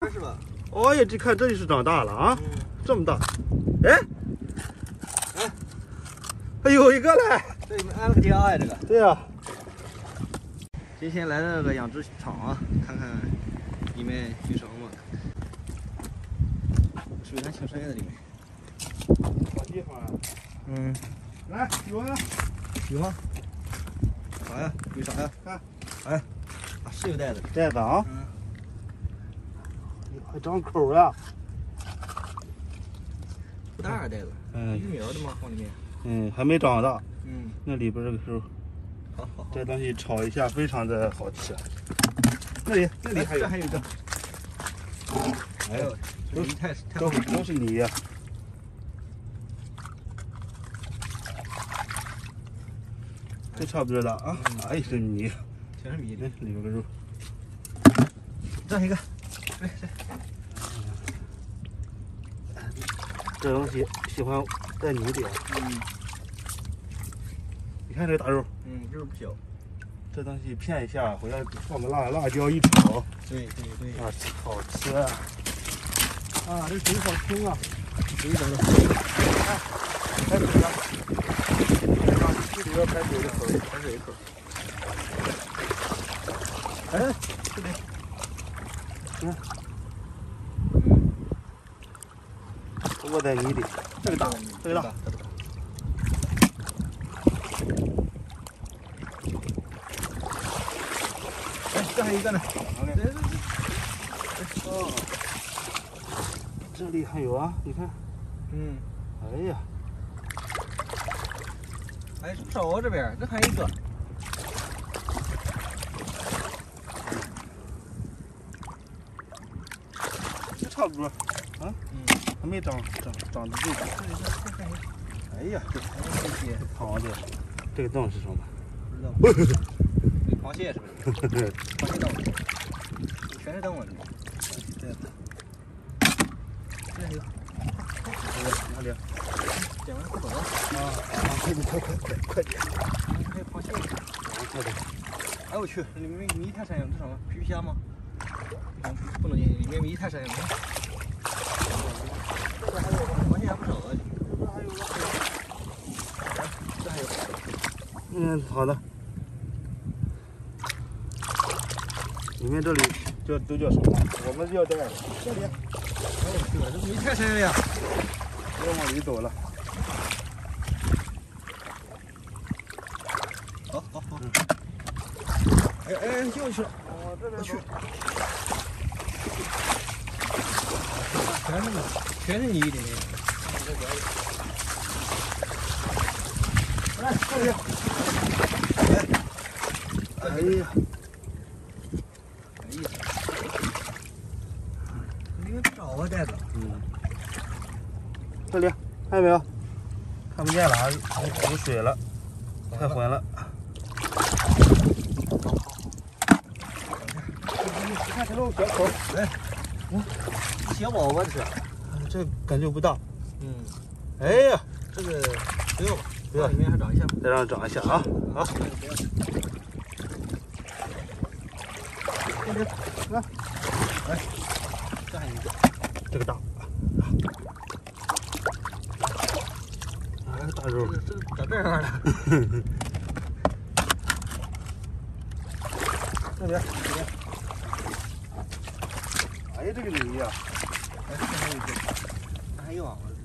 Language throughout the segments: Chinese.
是吧？ 哦呀，这看这就是长大了啊，这么大，哎，还有一个嘞， 这里面安了个家呀，这个。 对呀。 今天来到这个养殖场啊，看看里面有什么。水还挺深的里面。 好地方啊。来，有啊。 有吗？啥呀？有啥呀？ 看， 哎，啊，是有袋子。 袋子啊。还长口了。 不大袋子。育苗的吗？放里面。 还没长大。那里边这个时候。 好。 这东西炒一下非常的好吃。那里还有， 这还有一个。哎呦，这泥太都是泥呀。这差不多大啊！哎，这泥， 全是米。 里边个肉。 这一个， 这东西喜欢在泥里。你看这个大肉。 肉不小。 这东西片一下，回来放个辣椒一炒。 对。 啊，好吃啊！啊，这水好清啊！ 水怎么？ 看，开水了。这里边开水的口， 开水口。 哎，这里，窝在泥里。这个大，这个大。 哎，这还有一个呢。 哦，这里还有啊，你看。哎呀， 哎，不少啊，这边这还有一个。 这差不多，还没长得这个。哎呀，这螃蟹，这个洞是什么？ 不知道。螃蟹是不是？螃蟹洞，全是洞啊！对。这还有。 哪里？ 捡完快走了。 快点！ 还有螃蟹。 快点！ 哎我去，里面迷太深了，这什么皮皮虾吗？不能进去，里面迷太深了。这边还有螃蟹还不少啊。这边还有个。这还有。 好的。里面这里都叫什么？我们叫袋子。这里。 哎我去，这迷太深了呀！ 要往里走了。 好。哎，掉去了。我去。全是泥里面。来，这里。 哎呀。 里面不少啊袋子。 这里看见没有？看不见了啊，有水了，太浑了。你看这漏小口， 哎，小宝宝这是。 这感觉不大。哎呀， 这个不要吧， 不要， 里面还长一下。 再让它长一下啊。好。这里，来， 哎，这还有一个， 这个大。大肉， 这长这样了。 这边。哎呀，这个泥呀！ 哎，这还有一个，这还有啊，我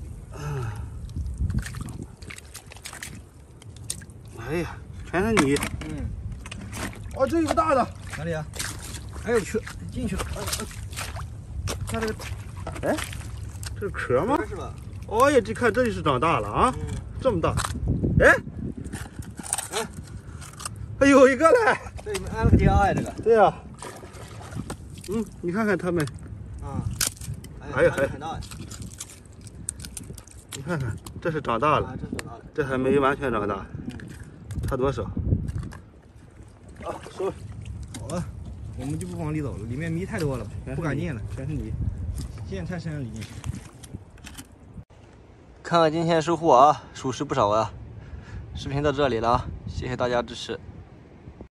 这里。哎呀，全是泥。哦，这有个大的。 哪里啊？哎呦去，进去了。 看这个，哎，这是壳吗？ 是吧？ 哦呀，这看这就是长大了啊，这么大。哎，还有一个嘞。 这里面安了个家呀，这个。 对呀。你看看他们。哎呀， 很大呀。 你看看，这是长大了。 这是长大了。 这还没完全长大。差多少？啊，收。 好了，我们就不往里走了，里面泥太多了，不敢进了， 全是泥。 陷太深了，里面。看看今天收获啊，属实不少啊。视频到这里了啊，谢谢大家支持。